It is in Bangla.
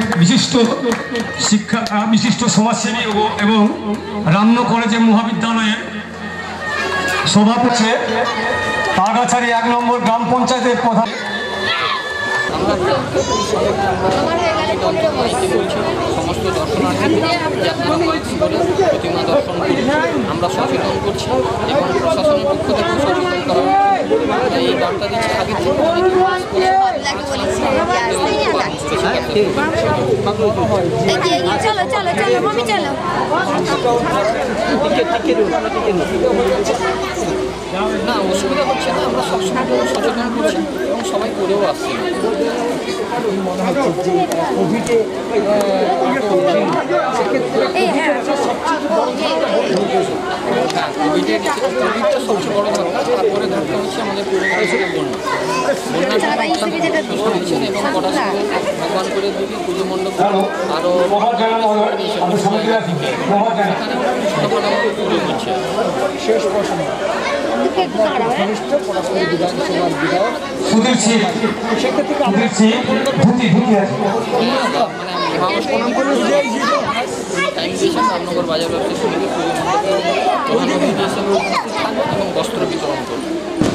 বিশিষ্ট বিশিষ্ট সমাজসেবী এবং রামন কলেজের মহাবিদ্যালয়ের সভাপতি আগাছাড়ি 1 নম্বর গ্রাম পঞ্চায়েতের প্রধান। সমস্ত দর্শনার্থীদের প্রতিমা দর্শন করে আমরা সচেতন করছি এবং প্রশাসনের পক্ষ থেকে সচেতন করা এই বার্তা দিচ্ছে আগে না অসুবিধা হচ্ছে না, আমরা সবসময় সচেতন করছি এবং সবাই করেও আসছি। কোভিডের কোভিডটা সবচেয়ে বড় ধাক্কা, তারপরে ধাক্কা হচ্ছে আমাদের এবং ভগবান করে দিকে পুজো মণ্ডপ আরও পুজো করছে। শেষ প্রশ্ন রামনগর বাজার ব্যবসায়ী সমিতি পুজো মণ্ডপে প্রধান অতিথি হিসেবে উপস্থিত থাকবেন এবং বস্ত্র বিতরণ করবেন।